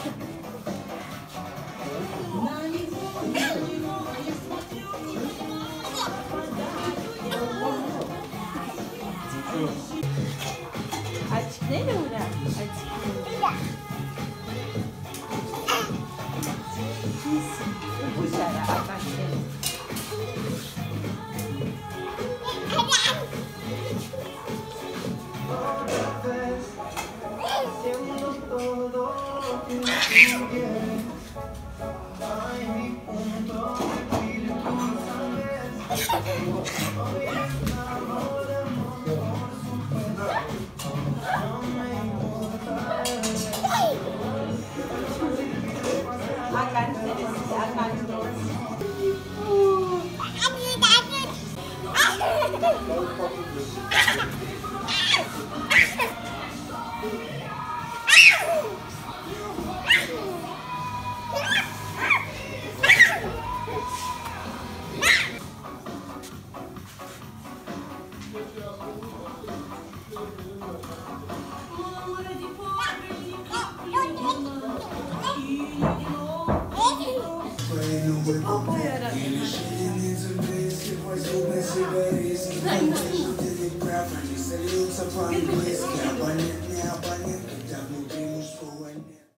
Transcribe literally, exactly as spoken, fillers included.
Açık değil mi Uğra? Açık. Bu şara arkadaşlar. Akan terus, akan terus. Salute upon this, abundant, abundant.